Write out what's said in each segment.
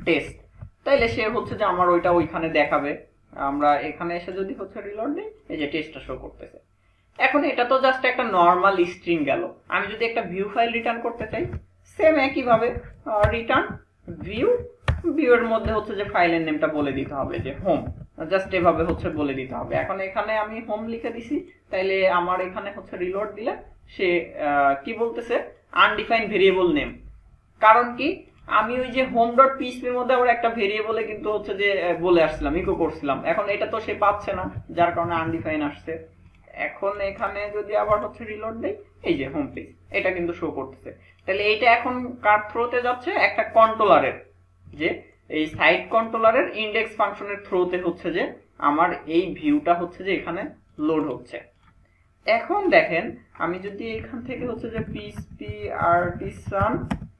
Test, তাইলে সে হচ্ছে যে আমার ওইটা ওইখানে দেখাবে। আমরা এখানে এসে যদি হচ্ছে রিলোড দিই, এই যে টেস্টটা শো করতেছে। এখন এটা তো জাস্ট একটা নর্মাল স্ট্রিং গেল। আমি যদি একটা ভিউ ফাইল রিটার্ন করতে চাই, সেম একইভাবে রিটার্ন ভিউ, ভিউয়ের মধ্যে হচ্ছে যে ফাইলের নেমটা বলে দিতে হবে যে হোম, জাস্ট এভাবে হচ্ছে বলে দিতে হবে। এখন এখানে আমি হোম লিখে দিছি, তাইলে আমার এখানে হচ্ছে রিলোড দিলে সে কি বলতেছে, আনডিফাইন্ড ভেরিয়েবল নেম। কারণ কি, আমি ওই যে হোম ডট পিএইচপির মধ্যে আবার একটা ভেরিয়েবলে কিন্তু হচ্ছে যে বলে আসছিলাম, ইকো করছিলাম, এখন এটা তো সে পাচ্ছে না, যার কারণে আনডিফাইন আসছে। এখন এখানে যদি আবার হচ্ছে রিলোড দেই, এই যে হোম পেজ, এটা কিন্তু শো করতেছে। তাহলে এইটা এখন কার থ্রোতে যাচ্ছে, একটা কন্ট্রোলারের, যে এই সাইট কন্ট্রোলারের ইন্ডেক্স ফাংশনের থ্রোতে হচ্ছে যে আমার এই ভিউটা হচ্ছে যে এখানে লোড হচ্ছে। এখন দেখেন, আমি যদি এখান থেকে হচ্ছে যে পিএইচপি আর্টিসান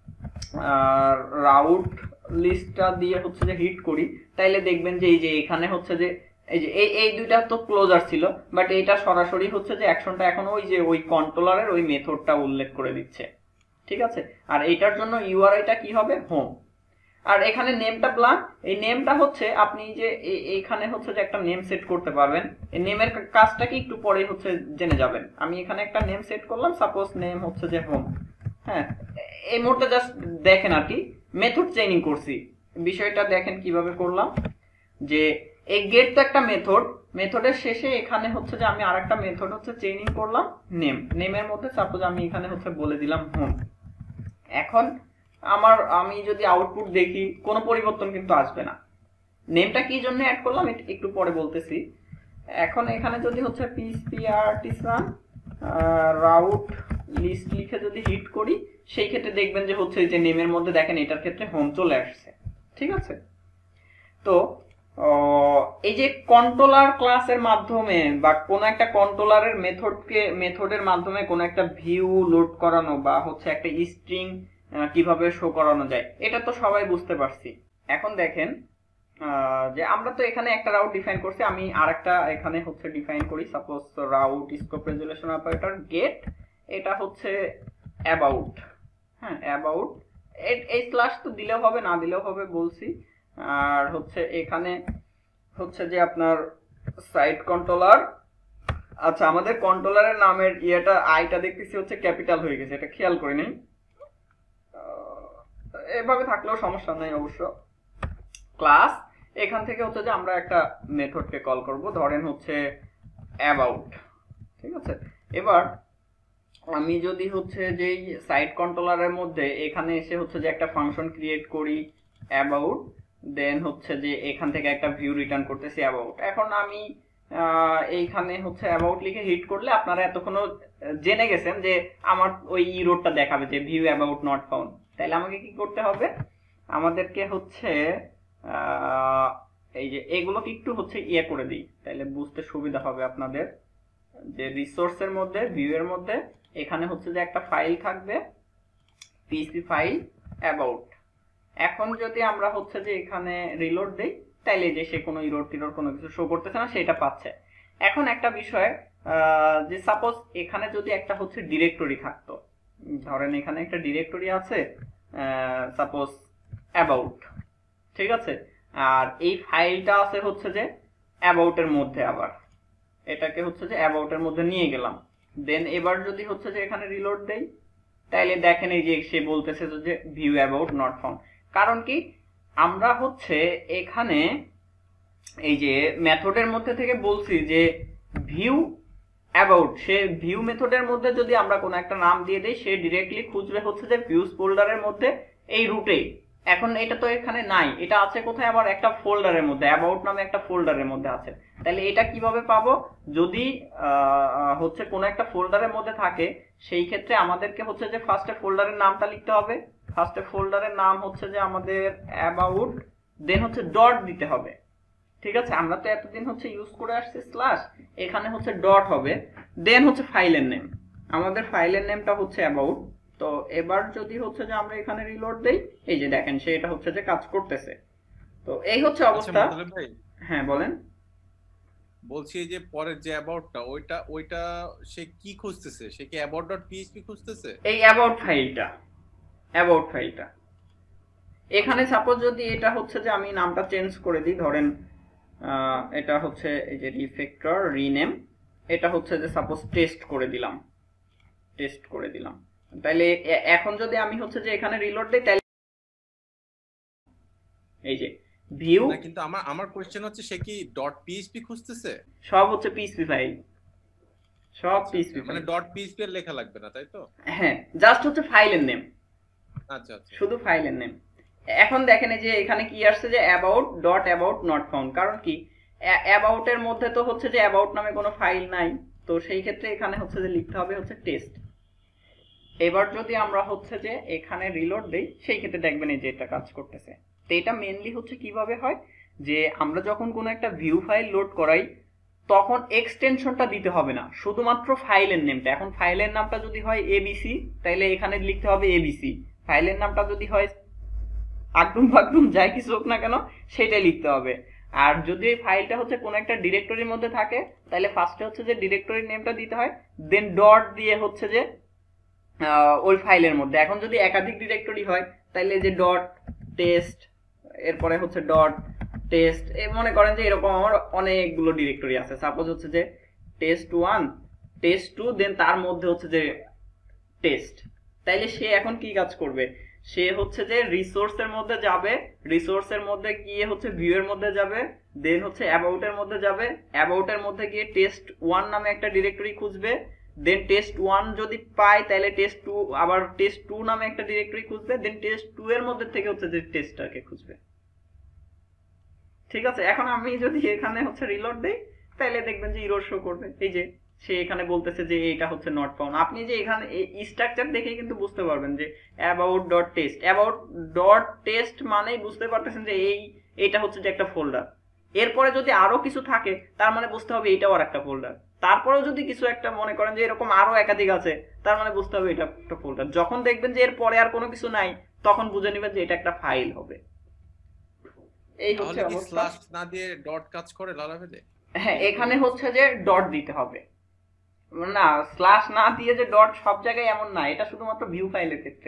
রাউট লিস্টটা দিয়ে হচ্ছে যে হিট করি, তাইলে দেখবেন যে এই যে এখানে হচ্ছে যে এই যে এই দুইটা তো ক্লোজার ছিল, বাট এইটা সরাসরি হচ্ছে যে অ্যাকশনটা এখন ওই যে ওই কন্ট্রোলারের ওই মেথডটা উল্লেখ করে দিচ্ছে। ঠিক আছে, আর এইটার জন্য ইউআরআইটা কি হবে, হোম। আর এখানে নেমটা ব্ল্যাঙ্ক, এই নেমটা হচ্ছে আপনি যে এইখানে হচ্ছে যে একটা নেম সেট করতে পারবেন। এই নেমের কাজটা কি একটু পরে হচ্ছে জেনে যাবেন। আমি এখানে একটা নেম সেট করলাম, সাপোজ নেম হচ্ছে যে হোম। হ্যাঁ, এই মুহূর্তে জাস্ট দেখেন আর কি মেথড চেইনিং করছি, বিষয়টা দেখেন কিভাবে করলাম। যে এই গেট তো একটা মেথড, মেথডের শেষে এখানে হচ্ছে যে আমি আরেকটা মেথড হচ্ছে চেইনিং করলাম নেম, নেমের মধ্যে সাপোজ আমি এখানে হচ্ছে বলে দিলাম হোম। এখন আমি যদি আউটপুট দেখি, কোনো পরিবর্তন কিন্তু আসবে না। নেমটা কি জন্য অ্যাড করলাম একটু পরে বলতেছি। এখন এখানে যদি হচ্ছে পিএইচপি আর্টিসান রাউট লিস্ট লিখে যদি হিট করি, সেই ক্ষেত্রে দেখবেন যে হচ্ছে যে নেমের মধ্যে দেখেন এটার ক্ষেত্রে হোম চলে আসছে। ঠিক আছে, তো এই যে কন্ট্রোলার ক্লাসের মাধ্যমে বা কোনো একটা কন্ট্রোলারের মেথডের মাধ্যমে কোনো একটা ভিউ লোড করানো বা হচ্ছে একটা স্ট্রিং কিভাবে শো করানো যায়, এটা তো সবাই বুঝতে পারছি। এখন দেখেন যে আমরা তো এখানে একটা রাউট ডিফাইন করছি, আমি আরেকটা এখানে হচ্ছে ডিফাইন করি, suppose route scope resolution operator get, এটা হচ্ছে অ্যাবাউট। হ্যাঁ, অ্যাবাউট, এই স্ল্যাশ তো দিলেও হবে না দিলেও হবে বলছি। আর হচ্ছে এখানে হচ্ছে যে আপনার সাইট কন্ট্রোলার, আচ্ছা আমাদের কন্ট্রোলারের নামের ইয়েটা আইটা দেখতেছি হচ্ছে ক্যাপিটাল হয়ে গেছে, এটা খেয়াল করি নাই, এভাবে থাকলেও সমস্যা নাই অবশ্য। ক্লাস, এখান থেকে হচ্ছে যে আমরা একটা মেথডকে কল করব, ধরেন হচ্ছে অ্যাবাউট। ঠিক আছে, এবার আমি যদি হচ্ছে যে সাইট কন্ট্রোলারের মধ্যে এখানে এসে হচ্ছে যে একটা ফাংশন ক্রিয়েট করি অ্যাবাউট, দেন হচ্ছে যে এখান থেকে একটা ভিউ রিটার্ন করতেছি অ্যাবাউট। এখন আমি এইখানে হচ্ছে অ্যাবাউট লিখে হিট করলে আপনারা এতক্ষণও জেনে গেছেন যে আমার ওই ইরোরটা দেখাবে যে ভিউ অ্যাবাউট নট ফাউন্ড। তাহলে আমাকে কি করতে হবে, আমাদেরকে হচ্ছে এই যে এগুলোকে একটু হচ্ছে ইয়ে করে দিই, তাহলে বুঝতে সুবিধা হবে আপনাদের। যে রিসোর্সের মধ্যে ভিউয়ের মধ্যে এখানে হচ্ছে যে একটা ফাইল থাকবে পিএইচপি ফাইল অ্যাবাউট। এখন যদি আমরা হচ্ছে যে এখানে রিলোড দেই, তাইলে যে সে কোনো ইরোর টিরোর কোনো কিছু শো করতেছে না, সেটা পাচ্ছে। এখন একটা বিষয়, যে সাপোজ এখানে যদি একটা হচ্ছে ডিরেক্টরি থাকতো, ধরেন এখানে একটা ডিরেক্টরি আছে সাপোজ অ্যাবাউট। ঠিক আছে, আর এই ফাইলটা আছে হচ্ছে যে অ্যাবাউটের মধ্যে, আবার এটাকে হচ্ছে যে অ্যাবাউটের মধ্যে নিয়ে গেলাম। দেন এবার যদি হচ্ছে যে এখানে রিলোড দেই, তাইলে দেখেন এই যে সে বলতেছে যে ভিউ অ্যাবাউট নট ফাউন্ড। কারণ কি, আমরা হচ্ছে এখানে এই যে মেথডের মধ্যে থেকে বলছি যে ভিউ অ্যাবাউট, সে ভিউ মেথডের মধ্যে যদি আমরা কোনো একটা নাম দিয়ে দেই, সে ডিরেক্টলি খুঁজবে হচ্ছে যে ভিউজ ফোল্ডারের মধ্যে এই রুটেই। এখন এটা তো এখানে নাই, এটা আছে কোথায়, আবার একটা ফোল্ডারের মধ্যে, অ্যাবাউট নামে একটা ফোল্ডারের মধ্যে আছে। তাহলে এটা কিভাবে পাবো, যদি হচ্ছে কোনো একটা ফোল্ডারের মধ্যে থাকে, সেই ক্ষেত্রে আমাদেরকে হচ্ছে যে ফার্স্টে ফোল্ডারের নামটা লিখতে হবে। ফার্স্টে ফোল্ডারের নাম হচ্ছে যে আমাদের অ্যাবাউট, দেন হচ্ছে ডট দিতে হবে। ঠিক আছে, আমরা তো এতদিন হচ্ছে ইউজ করে আসছি স্ল্যাশ, এখানে হচ্ছে ডট হবে, দেন হচ্ছে ফাইলের নেম, আমাদের ফাইলের নেমটা হচ্ছে অ্যাবাউট। তো এবার যদি হচ্ছে যে আমরা এখানে রিলোড দেই, এই যে দেখেন সে এটা হচ্ছে যে কাজ করতেছে। তো এই হচ্ছে অবস্থা। হ্যাঁ বলেন। বলছি যে পরের যে অ্যাবাউটটা, ওইটা সে কি খুঁজতেছে, সে কি অ্যাবাউট.পিএইচপি খুঁজতেছে? এই অ্যাবাউট ফাইলটা এখানে সাপোজ যদি এটা হচ্ছে যে আমি নামটা চেঞ্জ করে দিই, ধরেন এটা হচ্ছে এই যে রিফ্যাক্টর রিনেম, এটা হচ্ছে যে সাপোজ টেস্ট করে দিলাম, টেস্ট করে দিলাম। তাহলে এখন যদি আমি হচ্ছে যে এখানে রিলোড দেই, তাহলে এই যে ভিউ, না কিন্তু আমার আমার কোশ্চেন হচ্ছে সে কি ডট পিএইচপি খুঁজতেছে? সব হচ্ছে পিএইচপি ফাইল, সব পিএইচপি মানে ফাইল। ডট পিএইচপি এর লেখা লাগবে না, তাই তো? হ্যাঁ, জাস্ট হচ্ছে ফাইলের নেম, আচ্ছা আচ্ছা। শুধু ফাইলের নেম। এখন দেখেন এই যে এখানে কি আসছে যে about dot about not found, কারণ কি অ্যাবাউট এর মধ্যে তো হচ্ছে যে অ্যাবাউট নামে কোনো ফাইল নাই, তো সেই ক্ষেত্রে এখানে হচ্ছে যে লিখতে হবে হচ্ছে টেস্ট। এবার যদি আমরা হচ্ছে যে এখানে রিলোড দেই, সেই ক্ষেত্রে দেখবেন এই যে এটা কাজ করতেছে। তো এটা মেইনলি হচ্ছে কিভাবে হয় যে আমরা যখন কোনো একটা ভিউ ফাইল লোড করাই, তখন এক্সটেনশনটা দিতে হবে না, শুধুমাত্র ফাইলের নেমটা। এখন ফাইলের নামটা যদি হয় এবিসি, তাহলে এখানে লিখতে হবে এবিসি। ফাইলের নামটা যদি হয় আগডুম ফাগডুম যাই কিছু হোক না কেন, সেটাই লিখতে হবে। আর যদি এই ফাইলটা হচ্ছে কোনো একটা ডিরেক্টরির মধ্যে থাকে, তাহলে ফার্স্টে হচ্ছে যে ডিরেক্টরির নেমটা দিতে হয়, দেন ডট দিয়ে হচ্ছে যে ওই ফাইলের মধ্যে। এখন যদি একাধিক ডিরেক্টরি হয়, তাহলে যে ডট টেস্ট, এরপরে হচ্ছে ডট টেস্ট, মনে করেন যে এরকম আমার অনেকগুলো ডিরেক্টরি আছে, সাপোজ হচ্ছে যে টেস্ট 1 টেস্ট 2, দেন তার মধ্যে হচ্ছে যে টেস্ট। তাইলে সে এখন কি কাজ করবে, সে হচ্ছে যে রিসোর্সের মধ্যে যাবে, রিসোর্সের মধ্যে গিয়ে হচ্ছে ভিউ এর মধ্যে যাবে, দেন হচ্ছে অ্যাবাউট এর মধ্যে যাবে, অ্যাবাউট এর মধ্যে গিয়ে টেস্ট 1 নামে একটা ডিরেক্টরি খুঁজবে, দেন টেস্ট 1 যদি পায় তাহলে টেস্ট 2, আবার টেস্ট 2 নামে একটা ডিরেক্টরি খুঁজবে, দেন টেস্ট 2 এর মধ্যে থেকে হচ্ছে যে টেস্টটাকে খুঁজবে। ঠিক আছে, এখন আমি যদি এখানে হচ্ছে রিলোড দেই, তাহলে দেখবেন যে এরর শো করবে। এই যে সে এখানে বলতেছে যে এটা হচ্ছে নট ফাউন্ড। আপনি যে এখানে এই স্ট্রাকচার দেখেই কিন্তু বুঝতে পারবেন যে about dot test, about dot test মানেই বুঝতে পারতেছেন যে এইটা হচ্ছে যে একটা ফোল্ডার। এরপরে যদি আরো কিছু থাকে, তার মানে বুঝতে হবে এটাও আর একটা ফোল্ডার। তারপরেও যদি কিছু একটা মনে করেন যে এরকম আরো একাধিক আছে, তার মানে বুঝতে হবে এটা একটা ফোল্ডার। যখন দেখবেন যে এর পরে আর কোনো কিছু নাই, তখন বুঝে নেবেন যে এটা একটা ফাইল হবে। এই হচ্ছে তাহলে কি অবস্থা। স্ল্যাশ না দিয়ে ডট কাজ করে লারাভেলে? হ্যাঁ, এখানে হচ্ছে যে ডট দিতে হবে, না স্ল্যাশ না দিয়ে যে ডট সব জায়গায় এমন না, এটা শুধুমাত্র ভিউ ফাইলের ক্ষেত্রে।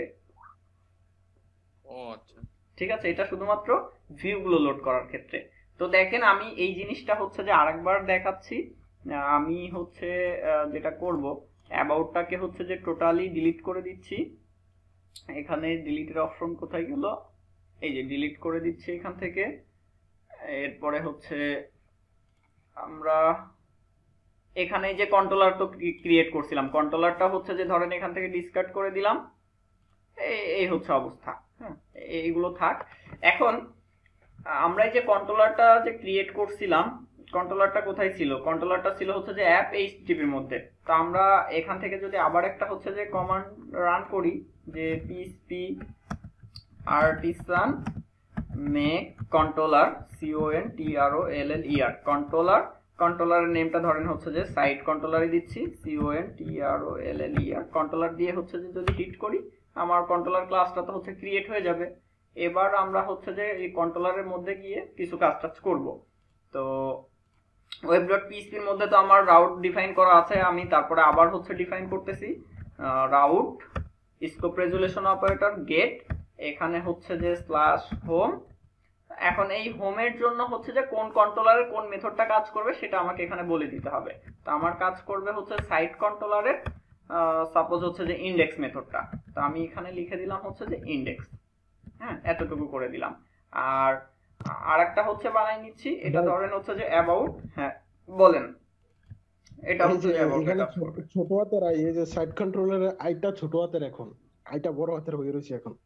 ও আচ্ছা। ঠিক আছে, এটা শুধুমাত্র ভিউ গুলো লোড করার ক্ষেত্রে। তো দেখেন আমি এই জিনিসটা হচ্ছে যে আরেকবার দেখাচ্ছি। আমি হচ্ছে যেটা করব, অ্যাবাউটটাকে হচ্ছে যে টোটালি ডিলিট করে দিচ্ছি। এখানে ডিলিটের অপশন কোথায় গেল, এই যে ডিলিট করে দিচ্ছি এখান থেকে। এরপরে হচ্ছে আমরা এখানে যে কন্ট্রোলার তো ক্রিয়েট করছিলাম, কন্ট্রোলারটা হচ্ছে যে ধরেন এখান থেকে ডিসকার্ড করে দিলাম। এই হচ্ছে অবস্থা। হ্যাঁ, এইগুলো থাক। এখন আমরা এই যে কন্ট্রোলারটা যে ক্রিয়েট করছিলাম, কন্ট্রোলারটা কোথায় ছিল, কন্ট্রোলারটা ছিল হচ্ছে যে অ্যাপ এইচটিপির মধ্যে। তো আমরা এখান থেকে যদি আবার একটা হচ্ছে যে কমান্ড রান করি, যে PHP artisan make controller, CONTROLLER controller, কন্ট্রোলারের নেমটা ধরেন হচ্ছে যে সাইট কন্ট্রোলারই দিচ্ছি, CONTROLLER কন্ট্রোলার দিয়ে হচ্ছে যে যদি হিট করি, আমার কন্ট্রোলার ক্লাসটা তো হচ্ছে ক্রিয়েট হয়ে যাবে। এবার আমরা হচ্ছে যে এই কন্ট্রোলারের মধ্যে গিয়ে কিছু কাজ টাজ করবো। তো web.php এর মধ্যে তো আমার রাউট ডিফাইন করা আছে, আমি তারপরে আবার হচ্ছে ডিফাইন করতেছি route scope resolution operator get, এখানে হচ্ছে যে স্ল্যাশ হোম। এখন এই হোমের জন্য হচ্ছে যে কোন কন্ট্রোলারের কোন মেথডটা কাজ করবে সেটা আমাকে এখানে বলে দিতে হবে। তো আমার কাজ করবে হচ্ছে সাইট কন্ট্রোলারের সাপোজ হচ্ছে যে ইন্ডেক্স মেথডটা। তো আমি এখানে লিখে দিলাম হচ্ছে যে ইন্ডেক্স। হ্যাঁ, এতটুকু করে দিলাম। আর আরেকটা হচ্ছে বানাই নিচ্ছি, এটা ধরেন হচ্ছে যে অ্যাবাউট। হ্যাঁ বলেন, এটা হচ্ছে যে অ্যাবাউট এর কাজ করবে। ছোট হাতের আই, এই যে সাইড কন্ট্রোলারের আইটা ছোট হাতের, এখন আইটা বড় হাতের হয়ে রয়েছে এখন।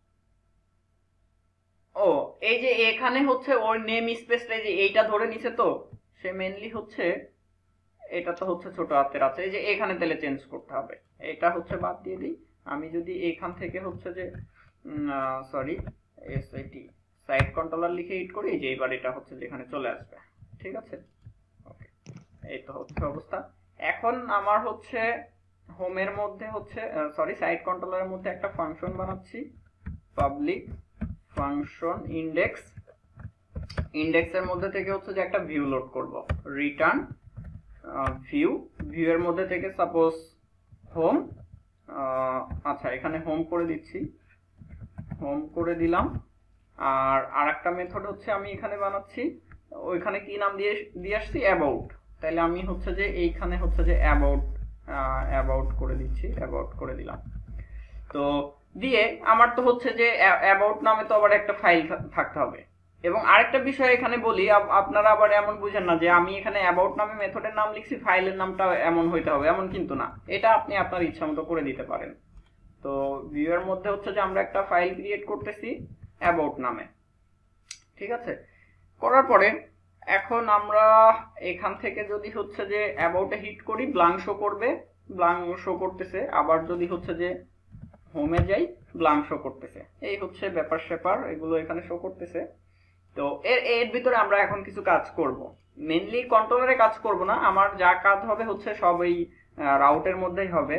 ও, এই যে এখানে হচ্ছে ওর নেম স্পেসটা যে এইটা ধরে নিছে, তো সে মেইনলি হচ্ছে এটা তো হচ্ছে ছোট হাতের আছে, এই যে এখানে তাহলে চেঞ্জ করতে হবে। এটা হচ্ছে বাদ দিয়ে দিই। আমি যদি এখান থেকে হচ্ছে যে সরি এসআইটি সাইট কন্ট্রোলার লিখে হিট করি, যে এবার এটা হচ্ছে যেখানে চলে আসবে। ঠিক আছে, ওকে, এই তো হচ্ছে অবস্থা। এখন আমার হচ্ছে হোমের মধ্যে হচ্ছে সরি সাইট কন্ট্রোলারের মধ্যে একটা ফাংশন বানাচ্ছি, পাবলিক ফাংশন ইন্ডেক্স। ইন্ডেক্সের মধ্যে থেকে হচ্ছে যে একটা ভিউ লোড করব, রিটার্ন ভিউ। ভিউ এর মধ্যে থেকে সাপোজ হোম, আচ্ছা এখানে হোম করে দিচ্ছি, হোম করে দিলাম। আর আরেকটা মেথড হচ্ছে আমি এখানে বানাচ্ছি, ওইখানে কি নাম দিয়ে দিয়ে আসছি, অ্যাবাউট। তাহলে আমি হচ্ছে যে এইখানে হচ্ছে যে অ্যাবাউট করে দিচ্ছি, অ্যাবাউট করে দিলাম। তো দিয়ে আমার তো হচ্ছে যে অ্যাবাউট নামে তো আবার একটা ফাইল থাকতে হবে। এবং আরেকটা বিষয় এখানে বলি, আপনারা আবার এমন বুঝেন না যে আমি এখানে অ্যাবাউট নামে মেথডের নাম লিখছি, ফাইলের নামটা এমন হইতে হবে, এমন কিন্তু না। এটা আপনি আপনার ইচ্ছা মতো করে দিতে পারেন। তো ভিউয়ের মধ্যে হচ্ছে যে আমরা একটা ফাইল ক্রিয়েট করতেছি অ্যাবাউট নামে, ঠিক আছে। করার পরে এখন আমরা এখান থেকে যদি হচ্ছে যে অ্যাবাউটে হিট করি, ব্ল্যাঙ্ক শো করবে, ব্ল্যাঙ্ক শো করতেছে। আবার যদি হচ্ছে যে হোমে যাই, ব্ল্যাঙ্ক শো করতেছে। এই হচ্ছে ব্যাপার স্যাপার, এগুলো এখানে শো করতেছে। তো এর ভিতরে আমরা এখন কিছু কাজ করব। মেইনলি কন্ট্রোলারে কাজ করব না, আমার যা কাজ হবে হচ্ছে সব এই রাউটের মধ্যেই হবে।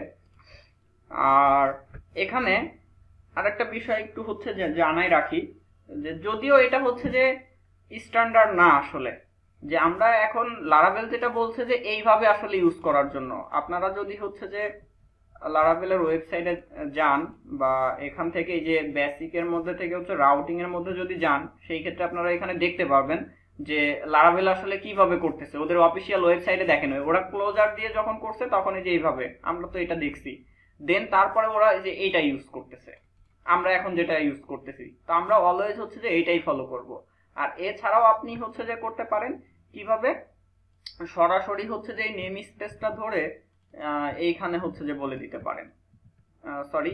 আর এখানে আরেকটা বিষয় একটু হচ্ছে যে জানাই রাখি, যে যদিও এটা হচ্ছে যে স্ট্যান্ডার্ড না আসলে, যে আমরা এখন লারাভেল যেটা বলছে যে এইভাবে আসলে ইউজ করার জন্য, আপনারা যদি হচ্ছে যে লারাভেলের ওয়েবসাইটে যান বা এখান থেকে এই যে বেসিকের মধ্যে থেকে হচ্ছে রাউটিং এর মধ্যে যদি যান, সেই ক্ষেত্রে আপনারা এখানে দেখতে পারবেন যে লারাভেল আসলে কিভাবে করতেছে। ওদের অফিসিয়াল ওয়েবসাইটে দেখেন, ওরা ক্লোজার দিয়ে যখন করছে তখন এই যে এইভাবে, আমরা তো এটা দেখছি। দেন তারপরে ওরা এই যে এইটা ইউজ করতেছে, আমরা এখন যেটা ইউজ করতেছি। তো আমরা অলওয়েজ হচ্ছে যে এইটাই ফলো করব। আর এছাড়াও আপনি হচ্ছে যে করতে পারেন কিভাবে, সরাসরি হচ্ছে যে নেম স্পেসটা ধরে এইখানে হচ্ছে যে বলে দিতে পারেন, সরি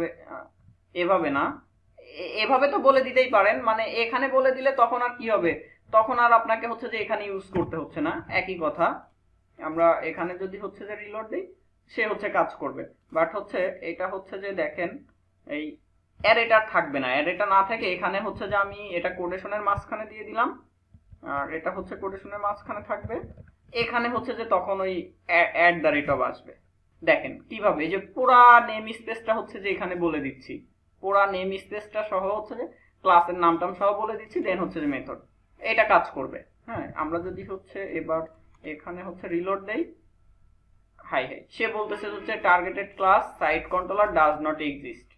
এভাবে না, এভাবে তো বলে দিতেই পারেন। মানে এখানে বলে দিলে তখন আর কি হবে, তখন আর আপনাকে হচ্ছে যে এখানে ইউজ করতে হচ্ছে না, একই কথা। আমরা এখানে যদি হচ্ছে যে রিলোড দিই, সে হচ্ছে কাজ করবে। বাট হচ্ছে এটা হচ্ছে যে দেখেন এই অ্যারেটা থাকবে না, অ্যারেটা না থাকে এখানে হচ্ছে যে আমি এটা কোটেশনের মাঝখানে দিয়ে দিলাম, আর এটা হচ্ছে কোটেশনের মাঝখানে থাকবে। এখানে হচ্ছে যে তখন ওই অ্যাট দ্য রেট অফ আসবে। দেখেন কিভাবে, এই যে পুরা নেম স্পেসটা হচ্ছে যে এখানে বলে দিচ্ছি, পুরা নেম স্পেসটা সহ হচ্ছে যে ক্লাসের নামটাম সহ বলে দিচ্ছি, দেন হচ্ছে যে মেথড এটা কাজ করবে। হ্যাঁ, আমরা যদি হচ্ছে এবার এখানে হচ্ছে রিলোড দেই, হাই হাই সে বলতেছে হচ্ছে targeted class site controller does not exist,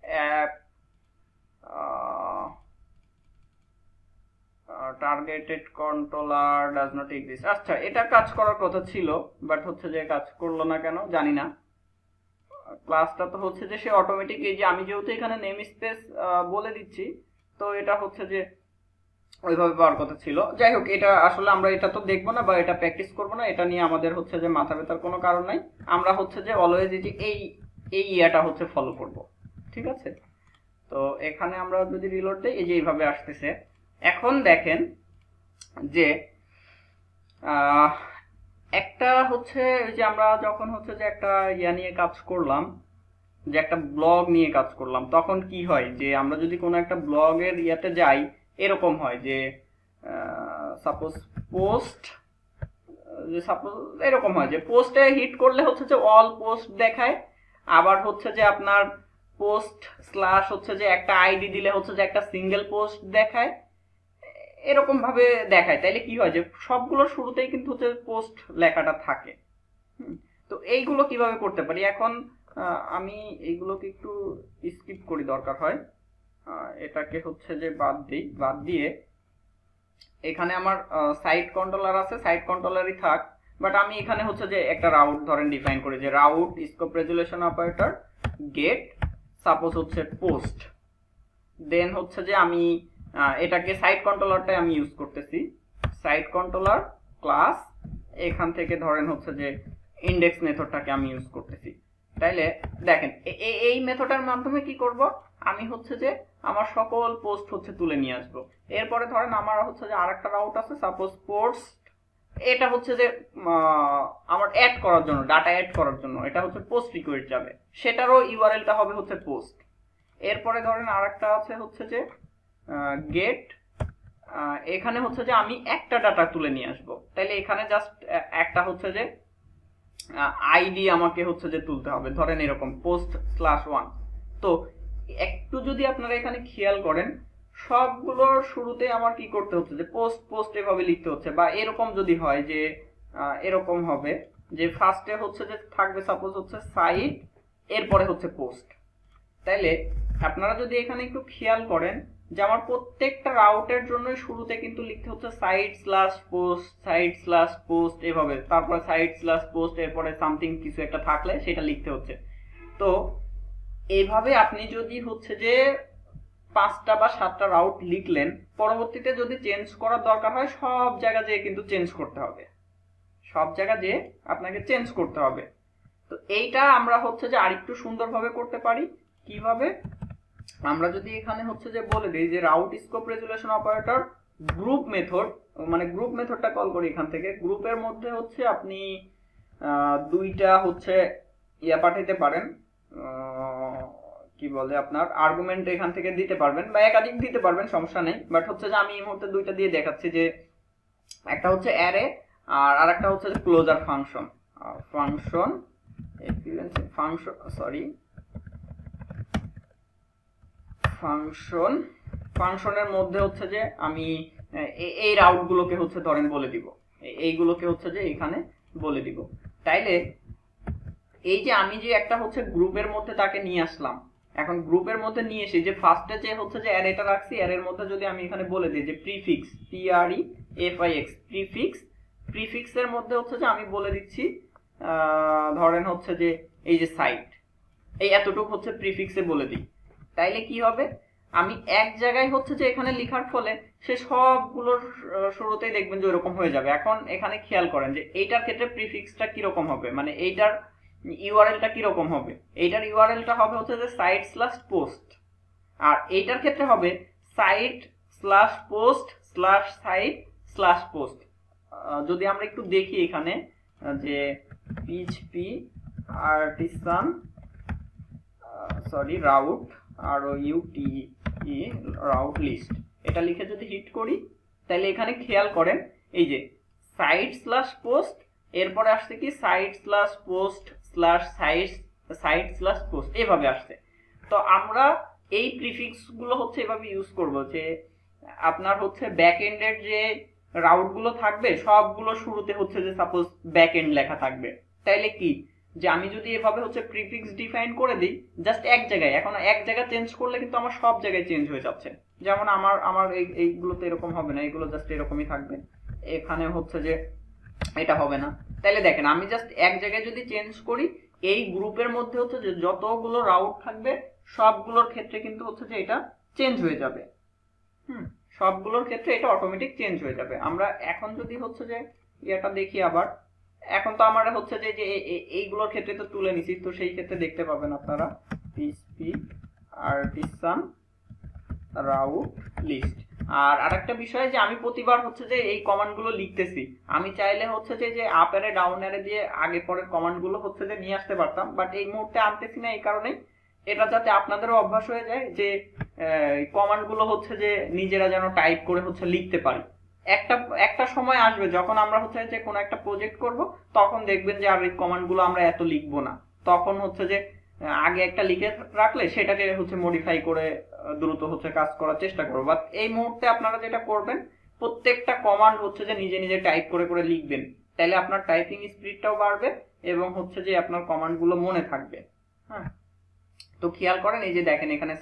targeted controller does not exist. আচ্ছা, এটা কাজ করার কথা ছিল, বাট হচ্ছে যে কাজ করলো না কেন জানি না। ক্লাসটা তো হচ্ছে যে সে অটোমেটিক, এই যে আমি যেহেতু এখানে নেম স্পেস বলে দিচ্ছি, তো এটা হচ্ছে যে ওইভাবে পাওয়ার কথা ছিল। যাই হোক, এটা আসলে আমরা এটা তো দেখবো না বা এটা প্র্যাকটিস করবো না, এটা নিয়ে আমাদের হচ্ছে যে মাথা ব্যথার কোনো কারণ নাই। আমরা হচ্ছে যে অলওয়েজ এই যে এই ইয়াটা হচ্ছে ফলো করব, ঠিক আছে। তো এখানে আমরা যদি রিলোড দিই, এই যে এইভাবে আসতেছে। এখন দেখেন যে একটা হচ্ছে ওই যে আমরা যখন হচ্ছে যে একটা ইয়া নিয়ে কাজ করলাম, যে একটা ব্লগ নিয়ে কাজ করলাম, তখন কি হয় যে আমরা যদি কোনো একটা ব্লগের ইয়াতে যাই, এরকম হয় যে সাপোজ পোস্ট, যে সাপোজ এরকম হয় যে পোস্টে হিট করলে হচ্ছে যে অল পোস্ট দেখায়, আবার হচ্ছে যে আপনার পোস্ট স্ল্যাশ হচ্ছে যে একটা আইডি দিলে হচ্ছে যে একটা সিঙ্গেল পোস্ট দেখায়, এরকম ভাবে দেখায়। তাইলে কি হয় যে সবগুলোর শুরুতেই কিন্তু হচ্ছে পোস্ট লেখাটা থাকে। তো এইগুলো কিভাবে করতে পারি, এখন আমি এইগুলোকে একটু স্কিপ করি দরকার হয়, এটাকে হচ্ছে যে বাদ দিই। বাদ দিয়ে এখানে আমার সাইট কন্ট্রোলার আছে, সাইট কন্ট্রোলারই থাক, বাট আমি এখানে হচ্ছে যে একটা রাউট ধরেন ডিফাইন করি, যে route scope resolution operator get suppose হচ্ছে পোস্ট। দেন হচ্ছে যে আমি এটাকে সাইট কন্ট্রোলারটাই আমি ইউজ করতেছি, সাইট কন্ট্রোলার ক্লাস, এখান থেকে ধরেন হচ্ছে যে ইন্ডেক্স মেথডটাকে আমি ইউজ করতেছি। তাইলে দেখেন এই মেথডের মাধ্যমে কি করব, আমি হচ্ছে যে আমার সকল পোস্ট হচ্ছে তুলে নিয়ে আসবো। এরপরে ধরেন আমার হচ্ছে যে আরেকটা রাউট আছে সাপোজ পোস্ট, এটা হচ্ছে যে আমার অ্যাড করার জন্য, ডাটা অ্যাড করার জন্য এটা হচ্ছে পোস্ট রিকোয়েস্ট যাবে, সেটারও ইউআরএলটা হবে হচ্ছে পোস্ট। এরপরে ধরেন আরেকটা আছে হচ্ছে যে গেট, এখানে হচ্ছে যে আমি একটা ডাটা তুলে নিয়ে আসবো, তাইলে এখানে জাস্ট একটা হচ্ছে যে আইডি আমাকে হচ্ছে যে তুলতে হবে, ধরেন এরকম পোস্ট স্ল্যাশ 1। তো একটু যদি আপনারা এখানে খেয়াল করেন, সবগুলোর শুরুতে আমার কি করতে হচ্ছে যে পোস্ট পোস্ট এভাবে লিখতে হচ্ছে, বা এরকম যদি হয় যে এরকম হবে যে ফার্স্টে হচ্ছে যে থাকবে সাপোজ হচ্ছে সাইট, এরপরে হচ্ছে পোস্ট। তাইলে আপনারা যদি এখানে একটু খেয়াল করেন যে আমার প্রত্যেকটা রাউটের জন্য শুরুতে কিন্তু লিখতে হচ্ছে সাইড/পোস্ট এভাবে, তারপরে সাইড/পোস্ট, এরপরে সামথিং কিছু একটা থাকলে সেটা লিখতে হচ্ছে। তো এইভাবে আপনি যদি হচ্ছে যে 5টা বা 7টা রাউট লিখলেন, পরবর্তীতে যদি চেঞ্জ করার দরকার হয় সব জায়গা যেয়ে কিন্তু চেঞ্জ করতে হবে, সব জায়গা যেয়ে আপনাকে চেঞ্জ করতে হবে। তো এইটা আমরা হচ্ছে যে আরেকটু সুন্দরভাবে করতে পারি। কিভাবে? আমরা যদি এখানে হচ্ছে যে বলে দিই যে route scope resolution operator group method, মানে গ্রুপ মেথডটা কল করি এখান থেকে। গ্রুপের মধ্যে হচ্ছে আপনি দুইটা হচ্ছে পাঠাইতে পারেন, কি বলে আপনার আর্গুমেন্ট এখান থেকে দিতে পারবেন বা একাধিক দিতে পারবেন, সমস্যা নেই। বাট হচ্ছে যে আমি এই মুহূর্তে দুইটা দিয়ে দেখাচ্ছি, যে একটা হচ্ছে অ্যারে আর আরেকটা হচ্ছে যে ক্লোজার ফাংশন। ফাংশনের মধ্যে হচ্ছে যে আমি এই রাউট গুলোকে হচ্ছে ধরেন বলে দিব, এইগুলোকে হচ্ছে যে এখানে বলে দিব। তাইলে এই যে আমি যে একটা হচ্ছে গ্রুপের মধ্যে তাকে নিয়ে আসলাম, এখন গ্রুপের মধ্যে নিয়ে এসে যে ফার্স্টে যে হচ্ছে যে অ্যারেটা রাখছি, অ্যারের মধ্যে যদি আমি এখানে বলে দিই যে প্রিফিক্স, প্রিফিক্সের মধ্যে হচ্ছে যে আমি বলে দিচ্ছি ধরেন হচ্ছে যে এই যে সাইট, এই এতটুকু হচ্ছে প্রিফিক্সে বলে দিই। তাইলে কি হবে, আমি এক জায়গায় হচ্ছে যে এখানে লেখার ফলে সে সবগুলোর শুরুতেই দেখবেন যে ওরকম হয়ে যাবে। এখন এখানে খেয়াল করেন যে এইটার ক্ষেত্রে প্রিফিক্সটা কিরকম হবে, মানে এইটার ইউআরএলটা কিরকম হবে। এইটার ইউআরএলটা হবে হচ্ছে যে সাইট/পোস্ট, আর এইটার ক্ষেত্রে হবে সাইট/পোস্ট/সাইট/পোস্ট। যদি আমরা একটু দেখি এখানে যে PHP artisan route route list, এটা লিখে যদি হিট করি, তাহলে এখানে খেয়াল করেন এই যে সাইট/পোস্ট, এরপরে আসছে কি সাইট/পোস্ট/সাইট/পোস্ট, এভাবে আসছে। তো আমরা এই প্রিফিক্স গুলো হচ্ছে এভাবে ইউজ করব, যে আপনার হচ্ছে ব্যাক এন্ডের যে রাউট গুলো থাকবে সবগুলো শুরুতে হচ্ছে যে সাপোজ ব্যাক এন্ড লেখা থাকবে। তাইলে কি, যে আমি যদি এভাবে হচ্ছে প্রিফিক্স ডিফাইন করে দিই জাস্ট এক জায়গায়, এখন এক জায়গায় চেঞ্জ করলে কিন্তু আমার সব জায়গায় চেঞ্জ হয়ে যাচ্ছে। যেমন আমার এইগুলোতে এরকম হবে না, এগুলো জাস্ট এরকমই থাকবে, এখানে হচ্ছে যে এটা হবে না। তাইলে দেখেন আমি জাস্ট এক জায়গায় যদি চেঞ্জ করি, এই গ্রুপের মধ্যে হচ্ছে যে যতগুলো রাউট থাকবে সবগুলোর ক্ষেত্রে কিন্তু হচ্ছে যে এটা চেঞ্জ হয়ে যাবে। সবগুলোর ক্ষেত্রে এটা অটোমেটিক চেঞ্জ হয়ে যাবে। আমরা এখন যদি হচ্ছে যে এটা দেখি আবার, এখন তো আমার হচ্ছে যে এইগুলোর ক্ষেত্রে তো তুলে নিছি, তো সেই ক্ষেত্রে দেখতে পাবেন আপনারা পিএইচপি আর্টিসান রাউট লিস্ট। আর আরেকটা বিষয় যে আমি প্রতিবার হচ্ছে যে এই কমান্ডগুলো লিখতেছি, আমি চাইলে হচ্ছে যে আপ অ্যারে ডাউন অ্যারে দিয়ে আগে পরের কমান্ডগুলো হচ্ছে যে নিয়ে আসতে পারতাম, বাট এই মুহূর্তে আনতেছি না। এই কারণেই এটা যাতে আপনাদেরও অভ্যাস হয়ে যায় যে কমান্ডগুলো হচ্ছে যে নিজেরা যেন টাইপ করে হচ্ছে লিখতে পারি। একটা সময় আসবে যখন আমরা হচ্ছে যে কোনো একটা প্রজেক্ট করব, তখন দেখবেন যে আর এই কমান্ডগুলো আমরা এত লিখবো না, তখন হচ্ছে যে আগে একটা লিখে রাখলে সেটাকে হচ্ছে মডিফাই করে দ্রুত হচ্ছে কাজ করার চেষ্টা করবো। বাট এই মুহূর্তে আপনারা যেটা করবেন, প্রত্যেকটা কমান্ড হচ্ছে যে নিজে নিজে টাইপ করে করে লিখবেন, তাহলে আপনার টাইপিং স্পিডটাও বাড়বে এবং হচ্ছে যে আপনার কমান্ডগুলো মনে থাকবে। হ্যাঁ, তো খেয়াল করেন এই যে দেখেন এখানে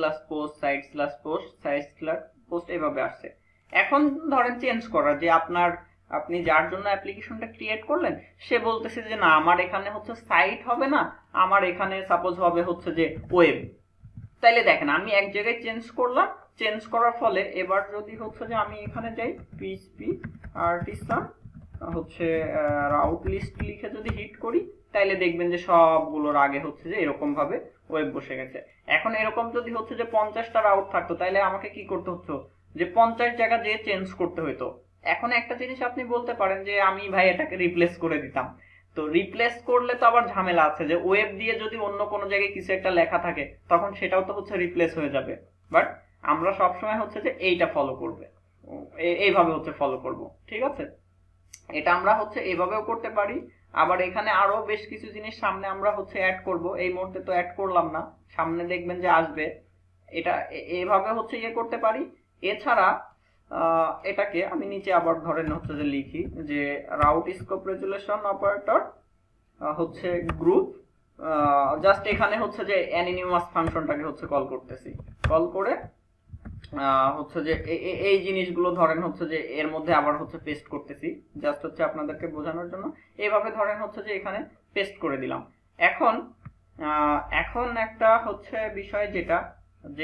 সাইট/পোস্ট এভাবে আসছে। এখন ধরেন চেঞ্জ করা, যে আপনি যার জন্য অ্যাপ্লিকেশনটা ক্রিয়েট করলেন সে বলতেছে যে না আমার এখানে হচ্ছে সাইট হবে না, আমার এখানে সাপোজ হবে হচ্ছে যে ওয়েব। তাইলে দেখেন আমি এক জায়গায় চেঞ্জ করলাম, চেঞ্জ করার ফলে এবার যদি হচ্ছে যে আমি এখানে যাই পিএইচপি আর্টিসান হচ্ছে রাউট লিস্ট লিখে যদি হিট করি, তাইলে দেখবেন যে সবগুলোর আগে হচ্ছে যে এরকম ভাবে ওয়েব বসে গেছে। এখন এরকম যদি হচ্ছে যে 50টা রাউট থাকতো, তাইলে আমাকে কি করতে হতো, যে 50 জায়গা যে চেঞ্জ করতে হতো। এখন একটা জিনিস আপনি বলতে পারেন যে আমি ভাই এটাকে রিপ্লেস করে দিতাম, তো রিপ্লেস করলে তো আবার ঝামেলা আছে, যে ওয়েব দিয়ে যদি অন্য কোনো জায়গায় কিছু একটা লেখা থাকে তখন সেটাও তো হচ্ছে রিপ্লেস হয়ে যাবে। বাট আমরা সবসময় হচ্ছে যে এইটা ফলো করবে, এইভাবে হচ্ছে ফলো করব, ঠিক আছে। এটা আমরা হচ্ছে এইভাবেও করতে পারি। আবার এখানে আরো বেশ কিছু জিনিস সামনে আমরা হচ্ছে অ্যাড করব, এই মুহূর্তে তো অ্যাড করলাম না, সামনে দেখবেন যে আসবে। এটা এইভাবে হচ্ছে ইয়ে করতে পারি। এছাড়া এটাকে আমি নিচে আবার ধরেন হচ্ছে যে লিখি যে রাউট স্কোপ রেজুলেশন অপারেটর হচ্ছে গ্রুপ, জাস্ট এখানে হচ্ছে যে অ্যানিনিমাস ফাংশনটাকে হচ্ছে কল করতেছি, কল করে হচ্ছে যে এই জিনিসগুলো ধরেন হচ্ছে যে এর মধ্যে আবার হচ্ছে পেস্ট করতেছি, জাস্ট হচ্ছে আপনাদেরকে বোঝানোর জন্য। এইভাবে ধরেন হচ্ছে যে এখানে পেস্ট করে দিলাম। এখন এখন একটা হচ্ছে বিষয় যেটা যে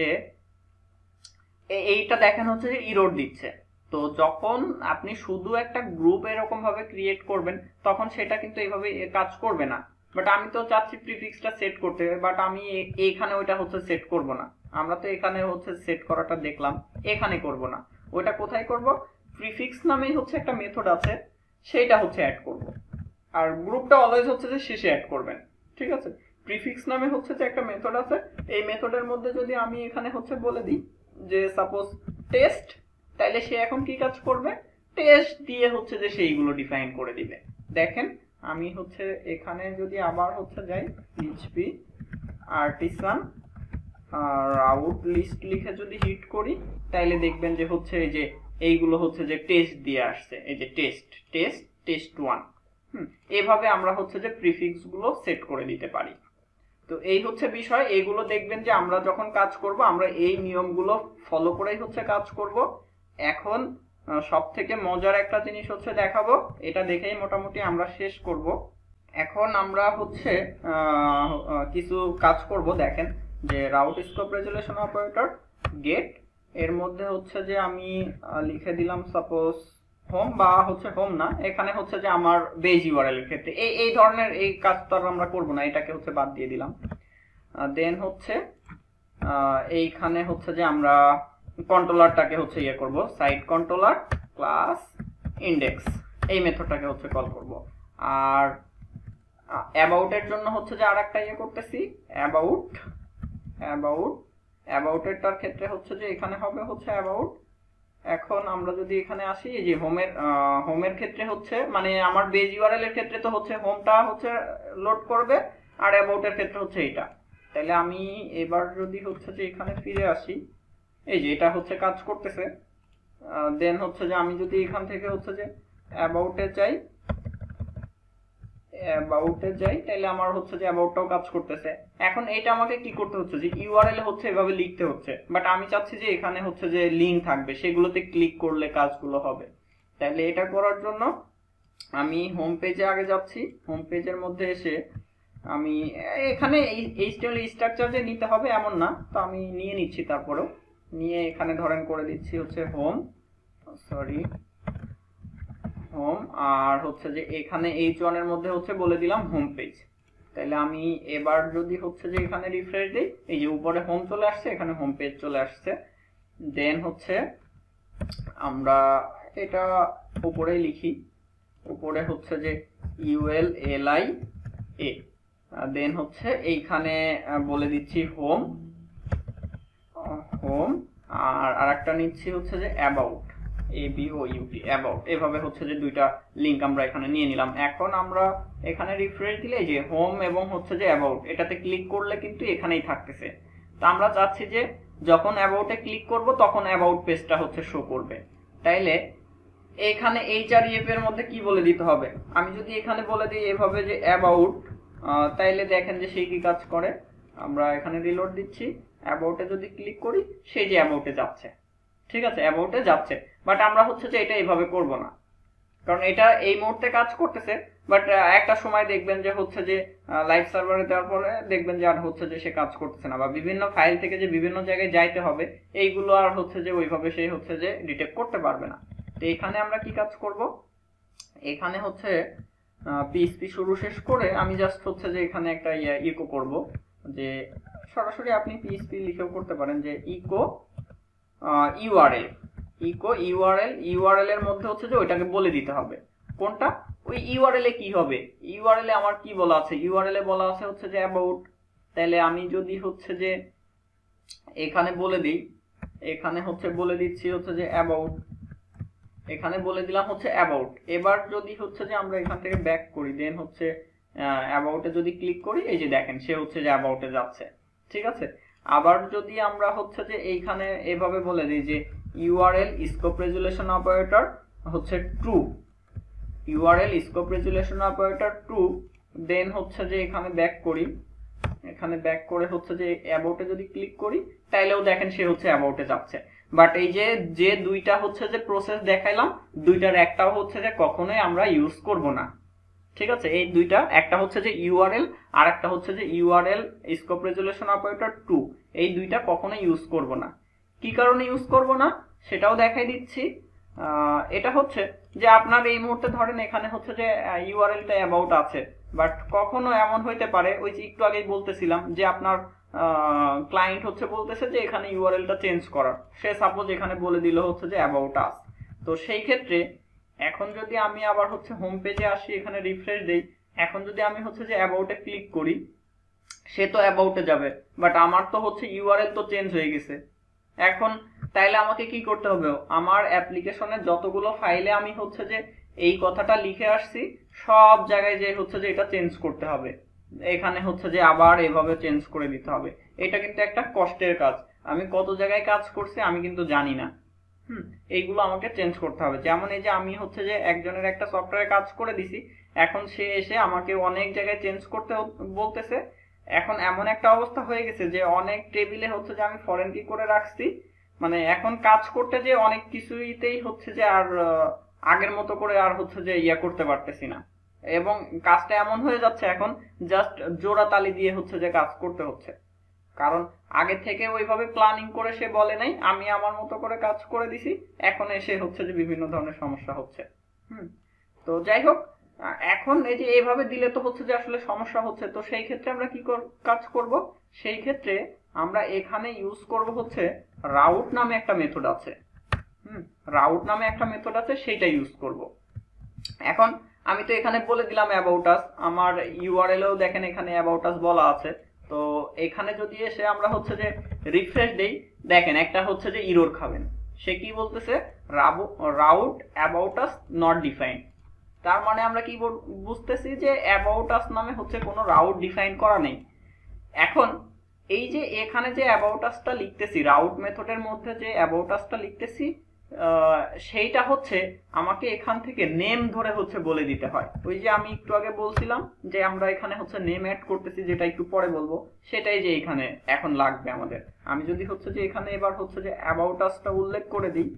এইটা দেখেন হচ্ছে যে ইরর দিচ্ছে। তো যখন আপনি শুধু একটা গ্রুপ এরকম ভাবে ক্রিয়েট করবেন তখন সেটা কিন্তু এইভাবে কাজ করবে না। বাট আমি তো চাচ্ছি প্রিফিক্সটা সেট করতে, বাট আমি এইখানে ওইটা হচ্ছে সেট করব না। আমরা তো এখানে হচ্ছে সেট করাটা দেখলাম, এখানে করব না। ওইটা কোথায় করব? প্রিফিক্স নামেই হচ্ছে একটা মেথড আছে, সেইটা হচ্ছে অ্যাড করব। আর গ্রুপটা অলওয়েজ হচ্ছে যে শেষে অ্যাড করবেন, ঠিক আছে? প্রিফিক্স নামে হচ্ছে যে একটা মেথড আছে, এই মেথডের মধ্যে যদি আমি এখানে হচ্ছে বলে দিই যে সাপোজ টেস্ট, তাইলে সে এখন কি কাজ করবে? টেস্ট দিয়ে হচ্ছে যে সেইগুলো ডিফাইন করে দিবে। দেখেন আমি হচ্ছে এখানে যদি আবার হচ্ছে যাই পিএইচপি আর্টিসান রাউট লিস্ট লিখে যদি হিট করি, তাইলে দেখবেন যে হচ্ছে এই যে এইগুলো হচ্ছে যে টেস্ট দিয়ে আসছে, এই যে টেস্ট টেস্ট টেস্ট 1। এভাবে আমরা হচ্ছে যে প্রিফিক্স গুলো সেট করে দিতে পারি। তো এই হচ্ছে বিষয়। এইগুলো দেখবেন যে আমরা যখন কাজ করব আমরা এই নিয়মগুলো ফলো করেই হচ্ছে কাজ করব। এখন সব থেকে মজার একটা জিনিস হচ্ছে দেখাবো, এটা দেখেই মোটামুটি আমরা শেষ করব। এখন আমরা হচ্ছে কিছু কাজ করব। দেখেন যে route scope resolution operator get, এর মধ্যে হচ্ছে যে আমি লিখে দিলাম সাপোজ হোম, বা হচ্ছে হোম না, এখানে হচ্ছে যে আমার বেজ ইউআরএল এর ক্ষেত্রে এই ধরনের এই কাজটা আমরা করব না, এটাকে হচ্ছে বাদ দিয়ে দিলাম। দেন হচ্ছে এইখানে হচ্ছে যে আমরা কন্ট্রোলারটাকে হচ্ছে ইয়ে করব, সাইট কন্ট্রোলার ক্লাস ইন্ডেক্স, এই মেথডটাকে হচ্ছে কল করব। আর অ্যাবাউট এর জন্য হচ্ছে যে আরেকটা ইয়ে করতেছি, অ্যাবাউট এরটার ক্ষেত্রে হচ্ছে যে এখানে হবে হচ্ছে অ্যাবাউট। এখন আমরা যদি এখানে আসি, এই যে হোমের ক্ষেত্রে হচ্ছে মানে আমার বেজ ইউআরএল এর ক্ষেত্রে তো হচ্ছে হোমটা হচ্ছে লোড করবে, আর অ্যাবাউট এর ক্ষেত্রে হচ্ছে এইটা। তাহলে আমি এবার যদি হচ্ছে যে এখানে ফিরে আসি, এই যে এটা হচ্ছে কাজ করতেছে। দেন হচ্ছে যে আমি যদি এখান থেকে হচ্ছে যে অ্যাবাউটে যাই, তাহলে আমার হচ্ছে যে অ্যাবাউটটাও কাজ করতেছে। এখন এটা আমাকে কি করতে হচ্ছে যে ইউআরএল হচ্ছে এভাবে লিখতে হচ্ছে, বাট আমি চাচ্ছি যে এখানে হচ্ছে যে লিংক থাকবে, সেগুলোতে ক্লিক করলে কাজগুলো হবে। তাহলে এটা করার জন্য আমি হোম পেজে আগে যাচ্ছি। হোম পেজের মধ্যে এসে আমি এখানে এইচটিএমএল স্ট্রাকচার যে নিতে হবে এমন না, তো আমি নিয়ে নিচ্ছি। তারপরেও নিয়ে এখানে ধরেন করে দিচ্ছি হচ্ছে হোম, আর হচ্ছে যে এখানে H1 এর মধ্যে হচ্ছে বলে দিলাম হোম পেজ। তাহলে আমি এবার যদি হচ্ছে যে এখানে রিফ্রেশ দিই, এই যে উপরে হোম চলে আসছে, এখানে হোম পেজ চলে আসছে। দেন হচ্ছে আমরা এটা উপরেই লিখি, উপরে হচ্ছে যে ULLIA, দেন হচ্ছে এইখানে বলে দিচ্ছি হোম, আর আরেকটা নিচ্ছি হচ্ছে যে অ্যাবাউট, ABOUT অ্যাবাউট। এভাবে হচ্ছে যে দুইটা লিংক আমরা এখানে নিয়ে নিলাম। এখন আমরা এখানে রিফ্রেশ দিলে যে হোম এবং হচ্ছে যে অ্যাবাউট, এটাতে ক্লিক করলে কিন্তু এখানেই থাকতেছে। তো আমরা চাচ্ছি যে যখন অ্যাবাউটে ক্লিক করব তখন অ্যাবাউট পেজটা হচ্ছে শো করবে। তাইলে এখানে HREF এর মধ্যে কি বলে দিতে হবে? আমি যদি এখানে বলে দিই এভাবে যে অ্যাবাউট, তাইলে দেখেন যে সেই কি কাজ করে। আমরা এখানে রিলোড দিচ্ছি, অ্যাবাউটে যদি ক্লিক করি সেই যে অ্যাবাউটে যাচ্ছে, ঠিক আছে, অ্যাবাউটে যাচ্ছে। বাট আমরা হচ্ছে যে এটা এইভাবে করব না, কারণ এটা এই মুহূর্তে কাজ করতেছে, বাট একটা সময় দেখবেন যে হচ্ছে যে লাইভ সার্ভারে দেওয়ার পরে দেখবেন যে আর হচ্ছে যে সে কাজ করতেছে না, বা বিভিন্ন ফাইল থেকে যে বিভিন্ন জায়গায় যাইতে হবে এইগুলো আর হচ্ছে যে ওইভাবে সে হচ্ছে যে ডিটেক্ট করতে পারবে না। তো এখানে আমরা কি কাজ করব? এখানে হচ্ছে পিএইচপি শুরু শেষ করে আমি জাস্ট হচ্ছে যে এখানে একটা ইকো করব, যে সরাসরি আপনি পিএইচপি লিখেও করতে পারেন যে ইকো ইউআরএল এর মধ্যে হচ্ছে যে ওইটাকে বলে দিতে হবে কোনটা, ওই ইউআরএল এ কি হবে। ইউআরএল এ আমার কি বলা আছে? ইউআরএল এ বলা আছে হচ্ছে যে অ্যাবাউট। তাহলে আমি যদি হচ্ছে যে এখানে বলে দিই, এখানে হচ্ছে বলে দিচ্ছি হচ্ছে যে অ্যাবাউট, এখানে বলে দিলাম হচ্ছে অ্যাবাউট। এবার যদি হচ্ছে যে আমরা এখান থেকে ব্যাক করি, দেন হচ্ছে অ্যাবাউটে যদি ক্লিক করি, এই যে দেখেন সে হচ্ছে যে অ্যাবাউটে যাচ্ছে, ঠিক আছে। আবার যদি আমরা হচ্ছে যে এইখানে এভাবে বলে দিই যে ইউআরএল স্কোপ রেজুলেশন অপারেটর হচ্ছে true, URL scope resolution operator true, then হচ্ছে যে এখানে ব্যাক করি, এখানে ব্যাক করে হচ্ছে যে অ্যাবাউটে যদি ক্লিক করি, তাইলেও দেখেন সে হচ্ছে অ্যাবাউটে যাচ্ছে। বাট এই যে যে দুইটা হচ্ছে যে প্রসেস দেখাইলাম, দুইটার একটাও হচ্ছে যে কখনোই আমরা ইউজ করব না। ঠিক আছে, এই দুইটা, একটা হচ্ছে যে ইউআরএল আর একটা হচ্ছে যে ইউআরএল স্কোপ রেজুলেশন অপারেটর 2, এই দুইটা কখনোই ইউজ করব না। কি কারণে ইউজ করব না সেটাও দেখাই দিচ্ছি। এটা হচ্ছে যে আপনার এই মুহূর্তে ধরেন এখানে হচ্ছে যে ইউআরএলটা অ্যাবাউট আছে, বাট কখনো এমন হইতে পারে, ওই যে একটু আগেই বলতেছিলাম যে আপনার ক্লায়েন্ট হচ্ছে বলতেছে যে এখানে ইউআরএলটা চেঞ্জ করার, সে সাপোজ এখানে বলে দিল হচ্ছে যে অ্যাবাউট আস। তো সেই ক্ষেত্রে এখন যদি আমি আবার হচ্ছে হোম পেজে আসি, এখানে রিফ্রেশ দেই, এখন যদি আমি হচ্ছে যে অ্যাবাউটে ক্লিক করি, সে তো অ্যাবাউটে যাবে, বাট আমার তো হচ্ছে ইউআরএল তো চেঞ্জ হয়ে গেছে। এখন তাইলে আমাকে কি করতে হবে, আমার অ্যাপ্লিকেশনের যতগুলো ফাইলে আমি হচ্ছে যে এই কথাটা লিখে আসছি সব জায়গায় যে হচ্ছে যে এটা চেঞ্জ করতে হবে, এখানে হচ্ছে যে আবার এভাবে চেঞ্জ করে দিতে হবে। এটা কিন্তু একটা কষ্টের কাজ, আমি কত জায়গায় কাজ করছি আমি কিন্তু জানি না। এইগুলো আমাকে চেঞ্জ করতে হবে। যেমন এই যে আমি হচ্ছে যে একজনের একটা সফটওয়্যারে কাজ করে দিছি, এখন সে এসে আমাকে অনেক জায়গায় চেঞ্জ করতে বলতেছে। এখন এমন একটা অবস্থা হয়ে গেছে যে অনেক টেবিলে হচ্ছে যে আমি ফরেন কি করে রাখছি, মানে এখন কাজ করতে যে অনেক কিছুইতেই হচ্ছে যে আর আগের মতো করে আর হচ্ছে যে ইয়া করতে পারতেছি না, এবং কাজটা এমন হয়ে যাচ্ছে এখন জাস্ট জোড়া তালি দিয়ে হচ্ছে যে কাজ করতে হচ্ছে। কারণ আগে থেকে ওইভাবে প্ল্যানিং করে সে বলে নাই, আমি আমার মতো করে কাজ করে দিছি, এখন এসে হচ্ছে যে বিভিন্ন ধরনের সমস্যা হচ্ছে। তো যাই হোক, এখন এই যে এইভাবে দিলে তো হচ্ছে যে আসলে সমস্যা হচ্ছে। তো সেই ক্ষেত্রে আমরা কি কাজ করব, সেই ক্ষেত্রে আমরা এখানে ইউজ করব হচ্ছে রাউট নামে একটা মেথড আছে। রাউট নামে একটা মেথড আছে, সেইটা ইউজ করব। এখন আমি তো এখানে বলে দিলাম অ্যাবাউট আস, আমার ইউআরএলও দেখেন এখানে অ্যাবাউট আস বলা আছে। তো এখানে যদি এসে আমরা হচ্ছে যে রিফ্রেশ দেই, দেখেন একটা হচ্ছে যে ইরর খাবেন, সে কি বলতেছে, route about as not defined. তার মানে আমরা কি বুঝতেছি যে অ্যাবাউট আস নামে হচ্ছে কোনো রাউট ডিফাইন করা নেই। এখন এই যে এখানে যে অ্যাবাউট আসটা লিখতেছি, রাউট মেথডের মধ্যে যে অ্যাবাউট আসটা লিখতেছি, সেইটা হচ্ছে আমাকে এখান থেকে নেম ধরে হচ্ছে বলে দিতে হয়। ওই যে আমি একটু আগে বলছিলাম যে আমরা এখানে হচ্ছে নেম অ্যাড করতেছি, যেটা একটু পরে বলবো, সেটাই যে এখানে এখন লাগবে আমাদের। আমি যদি হচ্ছে যে এখানে এবার হচ্ছে যে অ্যাবাউট আসটা উল্লেখ করে দিই,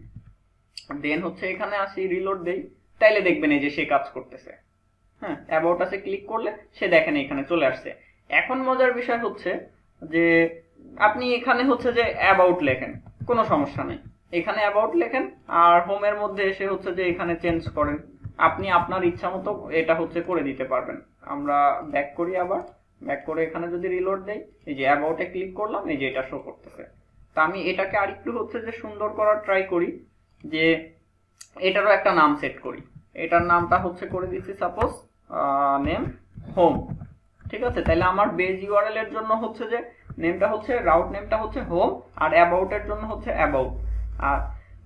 দেন হচ্ছে এখানে আসি রিলোড দেই, তাইলে দেখবেন এই যে সে কাজ করতেছে। অ্যাবাউট আসে ক্লিক করলে সে দেখেন এখানে চলে আসছে। এখন মজার বিষয় হচ্ছে যে আপনি এখানে হচ্ছে যে অ্যাবাউট লেখেন, কোনো সমস্যা নেই, এখানে অ্যাবাউট লেখেন আর হোমের মধ্যে এসে হচ্ছে যে এখানে চেঞ্জ করেন, আপনি আপনার ইচ্ছা মতো এটা হচ্ছে করে দিতে পারবেন। আমরা ব্যাক করি, আবার ব্যাক করে এখানে যদি রিলোড দেই, এই যে অ্যাবাউটে ক্লিক করলাম, এই যে এটা শো করতেছে। তা আমি এটাকে আরেকটু হচ্ছে যে সুন্দর করার ট্রাই করি, যে এটারও একটা নাম সেট করি। এটার নামটা হচ্ছে করে দিচ্ছি সাপোজ নেম হোম। ঠিক আছে, তাহলে আমার বেজ ইউআরএল এর জন্য হচ্ছে যে নেমটা হচ্ছে, রাউট নেমটা হচ্ছে হোম, আর অ্যাবাউট এর জন্য হচ্ছে অ্যাবাউট। আর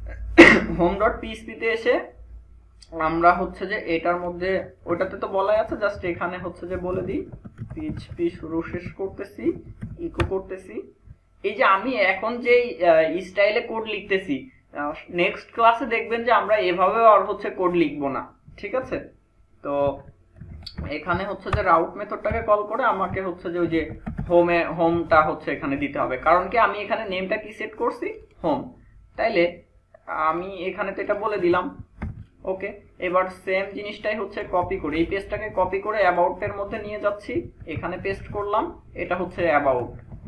home.php তে এসে আমরা হচ্ছে যে এটার মধ্যে, ওটাতে তো বলাই আছে, জাস্ট এখানে হচ্ছে যে বলে দিই php শুরু শেষ করতেছি, ইকো করতেছি। এই যে আমি এখন যে স্টাইলে কোড লিখতেছি, নেক্সট ক্লাসে দেখবেন যে আমরা এভাবে আর হচ্ছে কোড লিখবো না। ঠিক আছে, তো এখানে হচ্ছে যে রাউট মেথডটাকে কল করে আমাকে হচ্ছে যে ওই যে হোমটা হচ্ছে এখানে দিতে হবে, কারণ কি আমি এখানে নেমটা কি সেট করছি, হোম। তাইলে আমি এখানে তো এটা বলে দিলাম। ওকে, এবার সেম জিনিসটাই হচ্ছে কপি করে, এই পেজটাকে কপি করে অ্যাবাউটের মধ্যে নিয়ে যাচ্ছি, এখানে পেস্ট করলাম, এটা হচ্ছে অ্যাবাউট,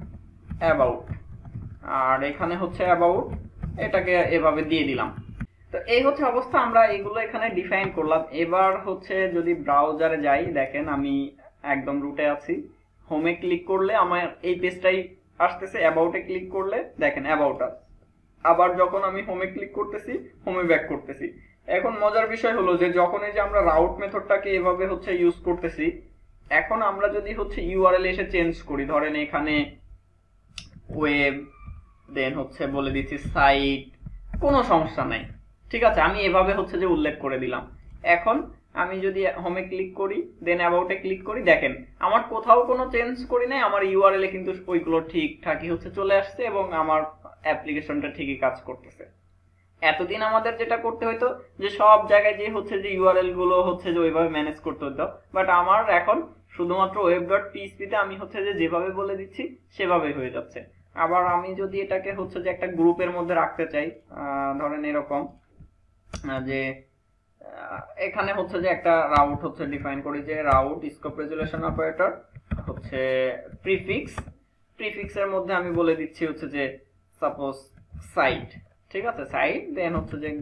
আর এখানে হচ্ছে অ্যাবাউট, এটাকে এভাবে দিয়ে দিলাম। তো এই হচ্ছে অবস্থা, আমরা এগুলো এখানে ডিফাইন করলাম। এবার হচ্ছে যদি ব্রাউজারে যাই, দেখেন আমি একদম রুটে আছি, হোমে ক্লিক করলে আমার এই পেজটাই আসতেছে, অ্যাবাউটে ক্লিক করলে দেখেন অ্যাবাউট আস। আবার যখন আমি হোমে ক্লিক করতেছি, হোমে ব্যাক করতেছি। এখন মজার বিষয় হলো যে যখন এই যে আমরা রাউট মেথডটাকে এভাবে হচ্ছে ইউজ করতেছি, এখন আমরা যদি হচ্ছে ইউআরএল এসে চেঞ্জ করি, ধরেন এখানে ওয়েব, দেন হচ্ছে বলে দিচ্ছি সাইট, কোনো সমস্যা নাই। ঠিক আছে, আমি এভাবে হচ্ছে যে উল্লেখ করে দিলাম। এখন আমি যদি হোমে ক্লিক করি, দেন অ্যাবাউটে ক্লিক করি, দেখেন আমার কোথাও কোনো চেঞ্জ করি নাই, আমার ইউআরএল এ কিন্তু ওইগুলো ঠিকঠাকই হচ্ছে চলে আসছে এবং আমার অ্যাপ্লিকেশনটা ঠিকই কাজ করতেছে। এতদিন আমাদের যেটা করতে হতো যে সব জায়গায় যে হচ্ছে যে ইউআরএল গুলো হচ্ছে যে ওইভাবে ম্যানেজ করতে হতো, বাট আমার এখন শুধুমাত্র web.php তে আমি হচ্ছে যে যেভাবে বলে দিচ্ছি সেভাবেই হয়ে যাচ্ছে। আবার আমি যদি এটাকে হচ্ছে যে একটা গ্রুপের মধ্যে রাখতে চাই, ধরেন এরকম যে এখানে হচ্ছে যে একটা রাউট হচ্ছে ডিফাইন করি, যে রাউট স্কোপ রেজুলেশন অপারেটর হচ্ছে প্রিফিক্সের মধ্যে আমি বলে দিচ্ছি হচ্ছে যে সাপোজ সাইট, ঠিক আছে, সাইট, দেন হচ্ছে যে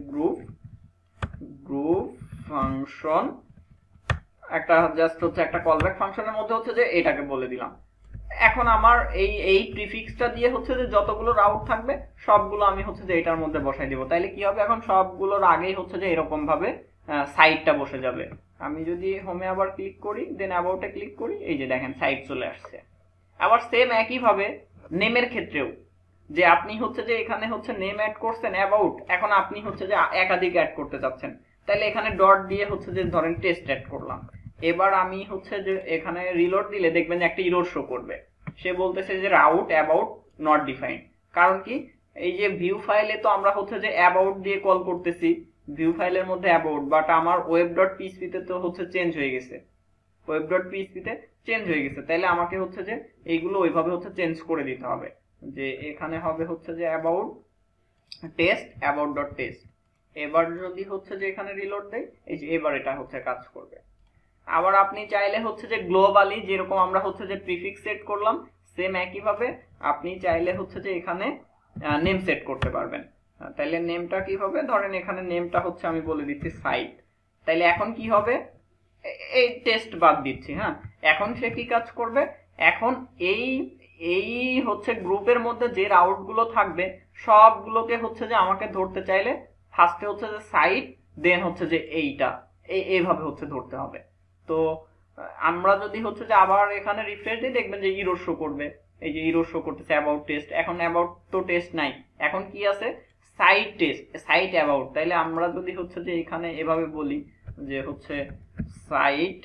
গ্রুপ ফাংশন, একটা জাস্ট হচ্ছে একটা কলব্যাক ফাংশনের মধ্যে হচ্ছে যে এটাকে বলে দিলাম। এখন আমার এই প্রিফিক্সটা দিয়ে হচ্ছে যে যতগুলো রাউট থাকবে সবগুলো আমি হচ্ছে যে এটার মধ্যে বসাই দিব। তাইলে কি হবে, এখন সবগুলোর আগেই হচ্ছে যে এরকম ভাবে সাইটটা বসে যাবে। আমি যদি হোমে আবার ক্লিক করি, দেন অ্যাবাউটে ক্লিক করি, এই যে দেখেন সাইট চলে আসছে। আবার সেম একই ভাবে নেমের ক্ষেত্রেও, যে আপনি হচ্ছে যে এখানে হচ্ছে নেম অ্যাড করছেন অ্যাবাউট, এখন আপনি হচ্ছে যে একাধিক অ্যাড করতে চাচ্ছেন, তাহলে এখানে ডট দিয়ে হচ্ছে যে ধরেন টেস্ট অ্যাড করলাম। এবার আমি হচ্ছে যে এখানে রিলোড দিলে দেখবেন যে একটা ইরর শো করবে, সে বলতেছে যে রাউট অ্যাবাউট নট ডিফাইন্ড। কারণ কি, এই যে ভিউ ফাইলে তো আমরা হচ্ছে যে অ্যাবাউট দিয়ে কল করতেছি, ভিউ ফাইলের মধ্যে অ্যাবাউট, বাট আমার ওয়েব ডট পিএইচপি তে তো হচ্ছে চেঞ্জ হয়ে গেছে, ওয়েব ডট পিএইচপি তে চেঞ্জ হয়ে গেছে। তাইলে আমাকে হচ্ছে যে এইগুলো ওইভাবে হচ্ছে চেঞ্জ করে দিতে হবে, যে এখানে হবে হচ্ছে যে about test about dot test. এবার যদি হচ্ছে যে এখানে রিলোড দেই, এই যে এবার এটা হচ্ছে কাজ করবে। আবার আপনি চাইলে হচ্ছে যে গ্লোবালি যেরকম আমরা হচ্ছে যে প্রিফিক্স সেট করলাম, সেম একই ভাবে আপনি চাইলে হচ্ছে যে এখানে নেম সেট করতে পারবেন। তাইলে নেমটা কি হবে, ধরেন এখানে নেমটা হচ্ছে আমি বলে দিচ্ছি সাইট। তাইলে এখন কি হবে, এই টেস্ট বাদ দিচ্ছি, হ্যাঁ, এখন সে কি কাজ করবে, এখন এই এই হচ্ছে গ্রুপের মধ্যে যে রাউট গুলো থাকবে সবগুলোকে হচ্ছে যে আমাকে ধরতে চাইলে ফার্স্টে হচ্ছে যে সাইট, দেন হচ্ছে যে এইটা এইভাবে হচ্ছে ধরতে হবে। তো আমরা যদি হচ্ছে যে আবার এখানে রিফ্রেশ দিই, দেখবেন যে ইরর শো করবে, এই যে ইরর শো করতেছে অ্যাবাউট টেস্ট। এখন অ্যাবাউট তো টেস্ট নাই, এখন কি আছে, সাইট টেস্ট, সাইট অ্যাবাউট। তাইলে আমরা যদি হচ্ছে যে এখানে এভাবে বলি যে হচ্ছে সাইট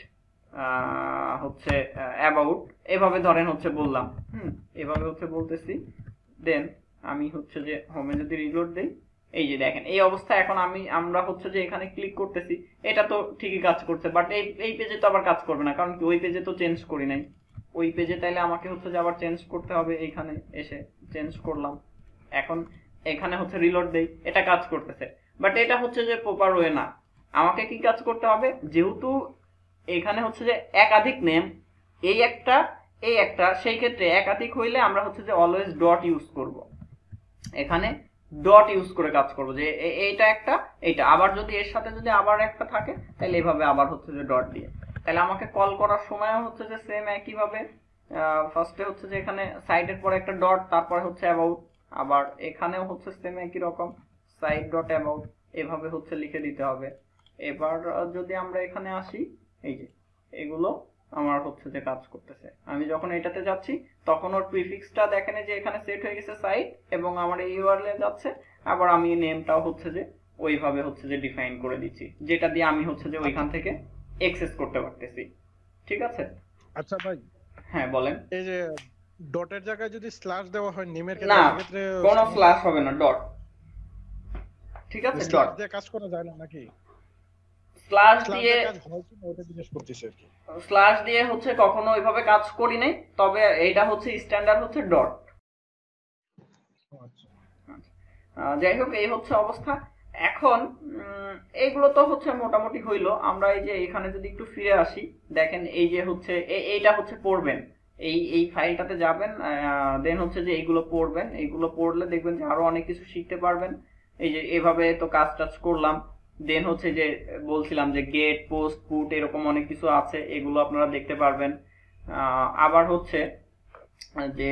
হচ্ছে অ্যাবাউট, এভাবে ধরেন হচ্ছে বললাম, এভাবে হচ্ছে বলতেছি, দেন আমি হচ্ছে যে হোমে যদি রিলোড দেই, এই যে দেখেন এই অবস্থা। এখন আমরা হচ্ছে যে এখানে ক্লিক করতেছি, এটা তো ঠিকই কাজ করছে, বাট এই পেজে তো আবার কাজ করবে না, কারণ কি ওই পেজে তো চেঞ্জ করি নাই ওই পেজে। তাইলে আমাকে হচ্ছে যে আবার চেঞ্জ করতে হবে, এইখানে এসে চেঞ্জ করলাম। এখন এখানে হচ্ছে রিলোড দেই, এটা কাজ করতেছে, বাট এটা হচ্ছে যে প্রপার ওয়ে না। আমাকে কি কাজ করতে হবে, যেহেতু এখানে হচ্ছে যে একাধিক নেম, এই একটা সেই ক্ষেত্রে একাধিক হইলে আমরা হচ্ছে যে অলওয়েজ ডট ইউজ করব, এখানে ডট ইউজ করে কাজ করব, যে এইটা একটা, এইটা আবার যদি এর সাথে যদি আবার একটা থাকে, তাহলে এইভাবে আবার হচ্ছে যে ডট দিয়ে। তাহলে আমাকে কল করার সময় হচ্ছে যে সেম একই ভাবে ফার্স্টে হচ্ছে যে এখানে সাইটের পরে একটা ডট, তারপরে হচ্ছে অ্যাবাউট, আবার এখানেও হচ্ছে সেম একই রকম সাইট ডট অ্যাবাউট, এভাবে হচ্ছে লিখে দিতে হবে। এবার যদি আমরা এখানে আসি, এই যে এগুলো আমার হচ্ছে যে কাজ করতেছে। আমি যখন এটাতে যাচ্ছি তখন ওর প্রিফিক্সটা দেখেন যে এখানে সেট হয়ে গেছে সাইট, এবং আমার এই ইউআরএল যাচ্ছে, আবার আমি নেমটাও হচ্ছে যে ওইভাবে হচ্ছে যে ডিফাইন করে দিচ্ছি, যেটা দিয়ে আমি হচ্ছে যে ওইখান থেকে অ্যাক্সেস করতে পারতেছি। ঠিক আছে? আচ্ছা ভাই, হ্যাঁ বলেন। এই যে ডটের জায়গায় যদি স্ল্যাশ দেওয়া হয় নেমের না, ক্ষেত্রে কোনো স্ল্যাশ হবে না, ডট। ঠিক আছে, স্ল্যাশ ডট দিয়ে কাজ করা যায় না নাকি? স্ল্যাশ দিয়ে কাজ হয় কি না ওটা জিজ্ঞেস করতেছি আর কি। স্ল্যাশ দিয়ে হচ্ছে কখনো ওইভাবে কাজ করি নাই, তবে এইটা হচ্ছে স্ট্যান্ডার্ড হচ্ছে ডট। আচ্ছা, যাই হোক, এই হচ্ছে অবস্থা। এখন এইগুলো তো হচ্ছে মোটামুটি হইলো। আমরা এই যে এখানে যদি একটু ফিরে আসি, দেখেন এই যে হচ্ছে এইটা হচ্ছে পড়বেন, এই ফাইলটাতে যাবেন, দেন হচ্ছে যে এইগুলো পড়বেন, এইগুলো পড়লে দেখবেন যে আরো অনেক কিছু শিখতে পারবেন। এই যে এভাবে তো কাজ টাজ করলাম, দেন হচ্ছে যে বলছিলাম যে গেট, পোস্ট, পুট এরকম অনেক কিছু আছে, এগুলো আপনারা দেখতে পারবেন। আবার হচ্ছে যে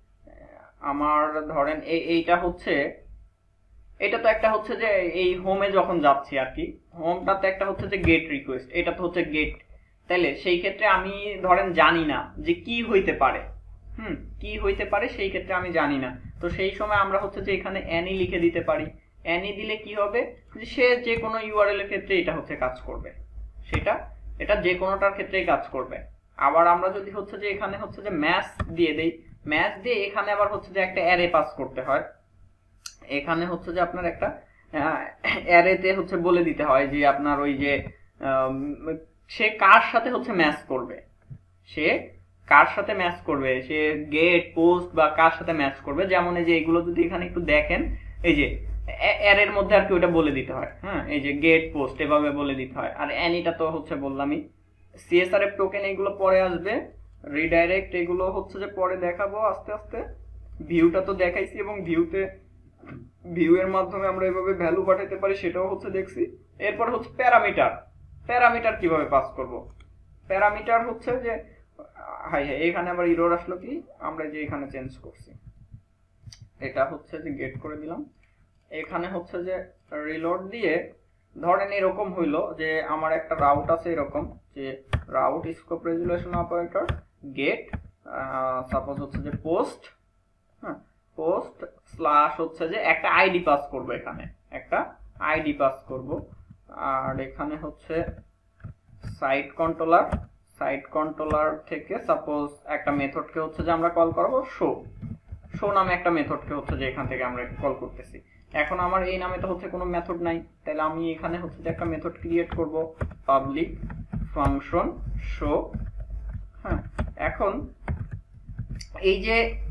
আমার ধরেন এইটা হচ্ছে, এটা তো একটা হচ্ছে যে এই হোমে যখন যাচ্ছি আর কি, হোমটাতে একটা হচ্ছে যে গেট রিকোয়েস্ট, এটা তো হচ্ছে গেট। তাইলে সেই ক্ষেত্রে আমি ধরেন জানি না যে কি হইতে পারে, কি হইতে পারে, সেই ক্ষেত্রে আমি জানি না। তো সেই সময় আমরা হচ্ছে যে এখানে অ্যানি লিখে দিতে পারি। অ্যানি দিলে কি হবে, যে সে যে কোনো ইউআরএল এর ক্ষেত্রে এটা হচ্ছে কাজ করবে, এটা যে কোনোটার ক্ষেত্রেই কাজ করবে। আবার আমরা যদি হচ্ছে যে এখানে হচ্ছে যে ম্যাচ দিয়ে দেই, ম্যাচ দিয়ে এখানে আবার হচ্ছে যে একটা অ্যারে পাস করতে হয়। এখানে হচ্ছে যে আপনার একটা অ্যারেতে হচ্ছে বলে দিতে হয় যে আপনার ওই যে সে কার সাথে হচ্ছে ম্যাচ করবে, সে কার সাথে ম্যাচ করবে, সে গেট পোস্ট বা কার সাথে ম্যাচ করবে। যেমন এই যে এগুলো যদি এখানে একটু দেখেন, এই যে এর মধ্যে আর কি ওটা বলে দিতে হয়, হ্যাঁ, এই যে গেট পোস্ট এভাবে বলে দিতে হয়। আর অ্যানিটা তো হচ্ছে বললামই। সিএসআরএফ টোকেন এগুলো পরে আসবে, রিডাইরেক্ট এগুলো হচ্ছে যে পরে দেখাবো আস্তে আস্তে। ভিউটা তো দেখাইছি, এবং ভিউ এর মাধ্যমে আমরা এভাবে ভ্যালু পাঠাতে পারি সেটাও হচ্ছে দেখছি। এরপর হচ্ছে প্যারামিটার। প্যারামিটার কিভাবে পাস করব? প্যারামিটার হচ্ছে যে হাই হাই এখানে আবার এরর আসলো কি, আমরা যে এখানে চেঞ্জ করছি, এটা হচ্ছে যে গেট করে দিলাম। এখানে হচ্ছে যে রিলোড দিয়ে ধরেন এরকম হইলো যে আমার একটা রাউট আছে এরকম, যে route scope resolution operator get suppose হচ্ছে যে পোস্ট, হ্যাঁ, পোস্ট স্ল্যাশ হচ্ছে যে একটা আইডি পাস করব, এখানে একটা আইডি পাস করব। আর এখানে হচ্ছে সাইট কন্ট্রোলার থেকে সাপোজ একটা মেথডকে হচ্ছে যে আমরা কল করব শো নামে একটা মেথডকে হচ্ছে যে এখান থেকে আমরা কল করতেছি। এখন আমার এই নামে তো হচ্ছে কোনো মেথড নাই, তাহলে আমি এখানে হচ্ছে যে একটা মেথড ক্রিয়েট করব, পাবলিক ফাংশন শো। হ্যাঁ, এখন এই যে